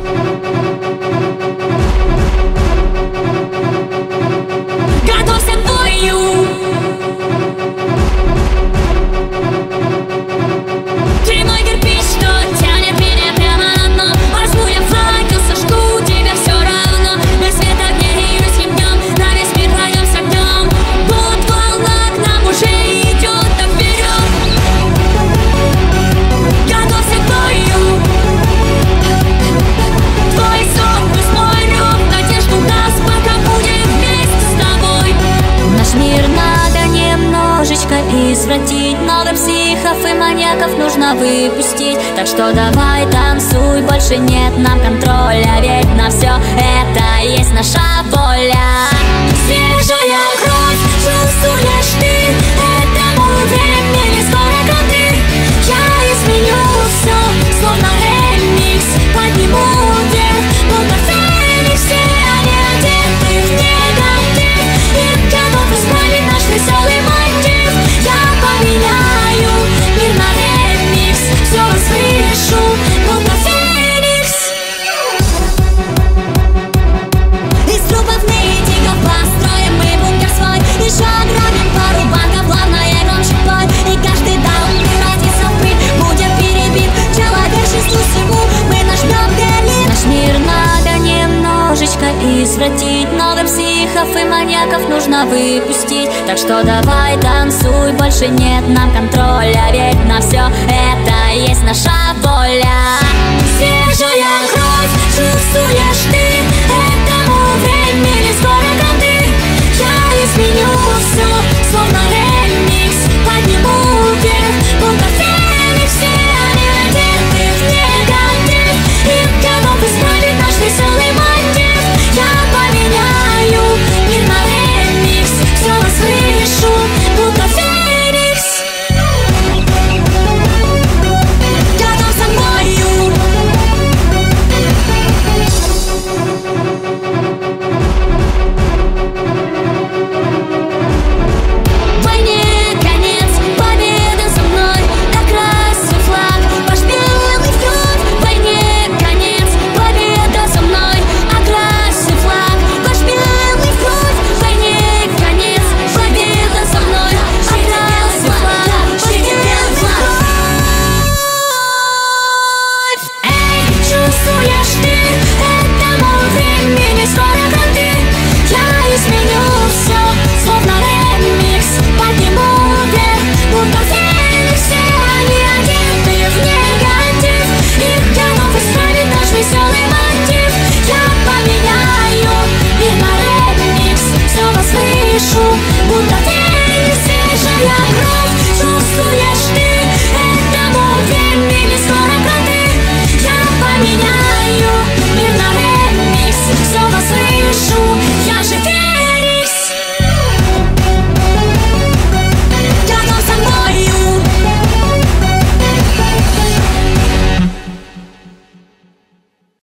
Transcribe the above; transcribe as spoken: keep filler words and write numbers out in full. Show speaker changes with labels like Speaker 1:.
Speaker 1: Готовься к бою. Ты мой кирпич, что тянет меня прямо на дно. Возьму я факел, сожгу тебя все равно. Без света греюсь днем, на весь мир пройдемся огнем. Вот волна к нам уже идет, так вперед. Готовься к бою. Твой сон плюс мой рев, надежду даст, пока будем вместе с тобой. Наш мир надо немножечко извратить, много психов и маньяков нужно выпустить. Так что давай танцуй, больше нет нам контроля, ведь на все это есть наша воля. Свежая кровь, чувствуешь ты, этому времени скоро концы. Я изменю все, словно ремикс, подниму вверх, будто феникс. Все они одеты в негатив и готовы исправить наш веселый мотив. Я поменяю мир на ремикс, все воскрешу, будто феникс. Из трупов нытиков построим мы бункер свой. Еще ограбим пару банков, главное громче пой. И каждый даун превратится в пыль, будет перебит человечеству всему. Мы нажмем Берлин. Наш мир надо немножечко извратить, много психов и маньяков нужно выпустить. Так что давай танцуй, больше нет нам контроля, ведь на все это есть наша